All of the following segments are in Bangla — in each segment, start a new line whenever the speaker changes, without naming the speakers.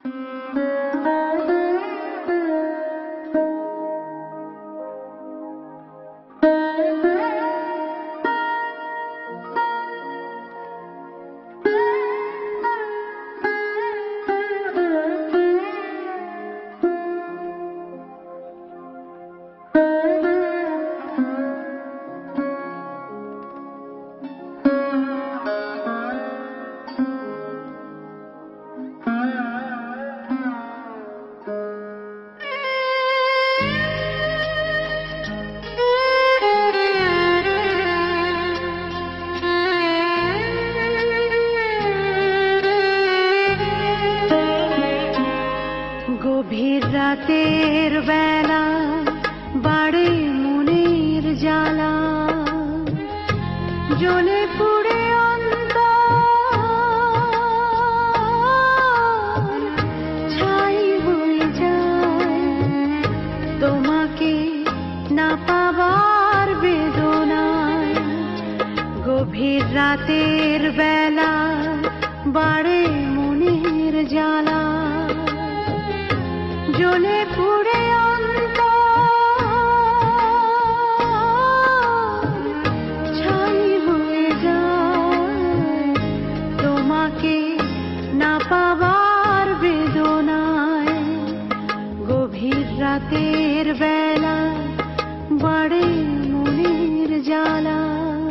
গভীর রাতের বেলা বাড়ে মনের জ্বালা, জ্বলে পুড়ে অন্তর ছাই হয়ে যায়, তোমাকে না পাবার বেদনায়। গভীর রাতের বেলা বাড়ে মনের জ্বালা, জ্বলে পুড়ে অন্তর ছাই হয়ে যায়, তোমাকে না পাবার বেদনায়। গভীর রাতের বেলা বাড়ে মনের জ্বালা।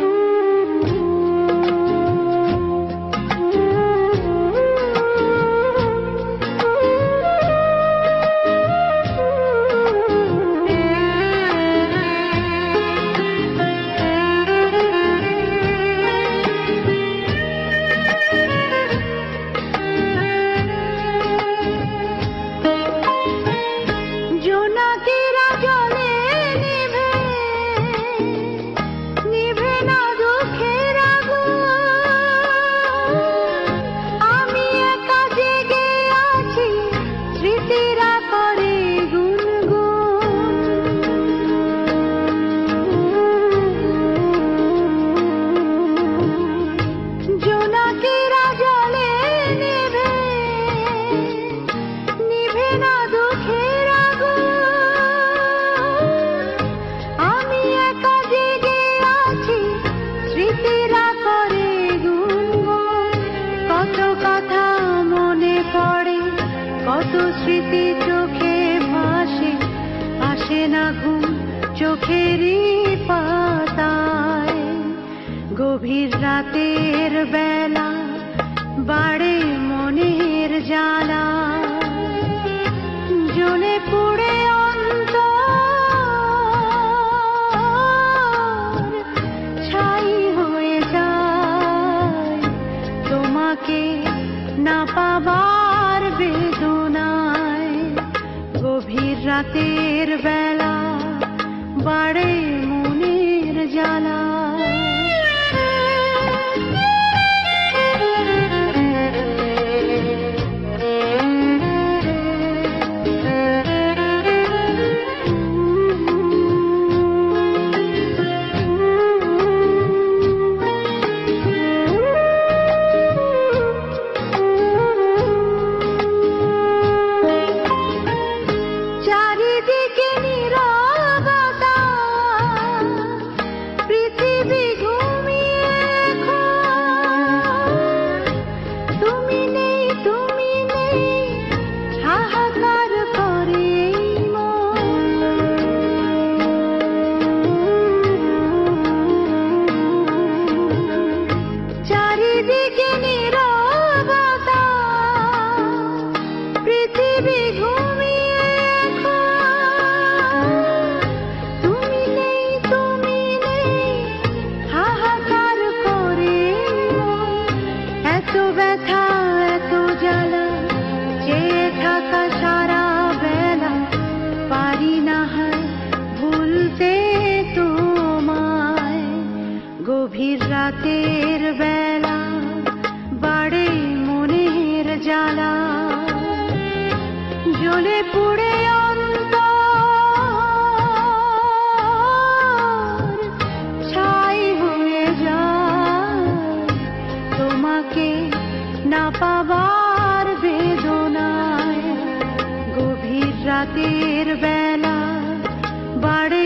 কত স্মৃতি চোখে ভাসে, আসে না ঘুম চোখেরই পাতায়। গভীর রাতের বেলা বাড়ে মনের জ্বালা, জ্বলে পুড়ে অন্তর ছাই হয়ে যায়, তোমাকে না পাবার বেদনায়। গভীর রাতের বেলা বাড়ে মনের জ্বালা। চারিদিকে নীরবতা, পৃথিবী ঘুমিয়ে তুমি নেই, তুমি নেই, হাহাকার করে চারিদিকে নীরবতা, পৃথিবী ঘুমিয়ে তুমি নেই, তুমি নেই, হাহাকার করে এত ব্যথা এত জ্বালা, চেয়ে থাকা সারা বেলা, পারি না হয় ভুলতে তোমায়। গভীর রাতের বেলা বাড়ে মনের জ্বালা, জ্বলে পুড়ে অন্তর ছাই হয়ে যায়, তোমাকে না পাবার বেদনায়। রাতের বেলা বাড়ে